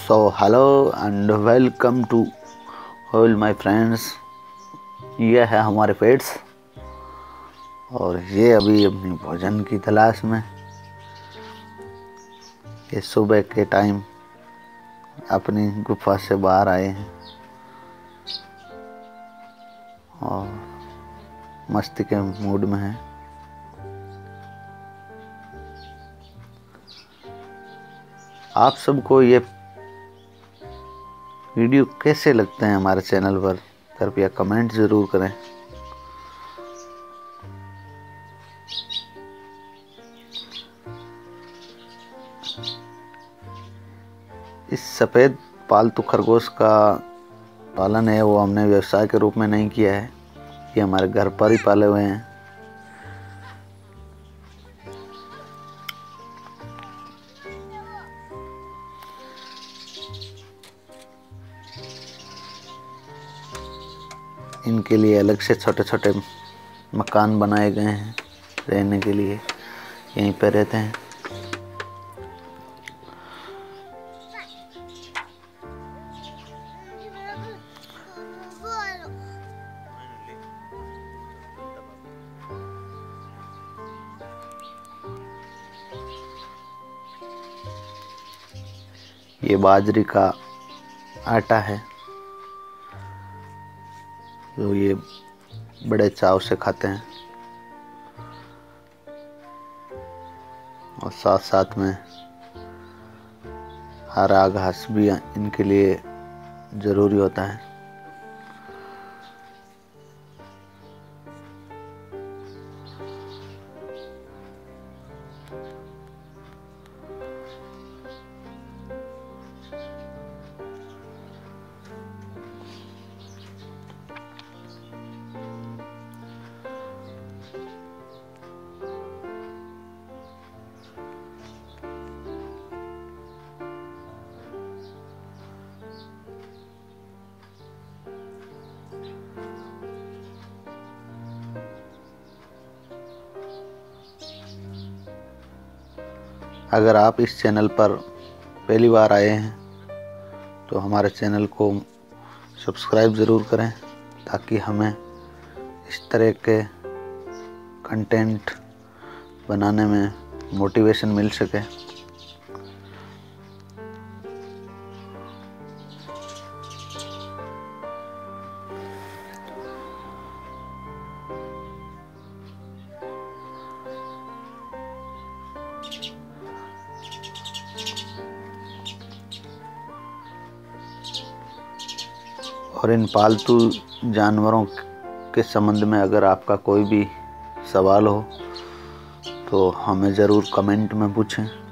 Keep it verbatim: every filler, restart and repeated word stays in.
So hello and welcome to all my friends. ये है हमारे पेट्स और ये अभी अपनी भोजन की तलाश में। ये सुबह के टाइम अपनी गुफा से बाहर आए हैं और मस्ती के मूड में हैं। आप सबको ये वीडियो कैसे लगते हैं हमारे चैनल पर, कृपया कमेंट ज़रूर करें। इस सफ़ेद पालतू खरगोश का पालन है वो हमने व्यवसाय के रूप में नहीं किया है, ये हमारे घर पर ही पाले हुए हैं। इनके लिए अलग से छोटे छोटे मकान बनाए गए हैं रहने के लिए, यहीं पर रहते हैं। ये बाजरी का आटा है जो ये बड़े चाव से खाते हैं और साथ साथ में हरा घास भी इनके लिए ज़रूरी होता है। अगर आप इस चैनल पर पहली बार आए हैं तो हमारे चैनल को सब्सक्राइब ज़रूर करें ताकि हमें इस तरह के कंटेंट बनाने में मोटिवेशन मिल सके। और इन पालतू जानवरों के संबंध में अगर आपका कोई भी सवाल हो तो हमें ज़रूर कमेंट में पूछें।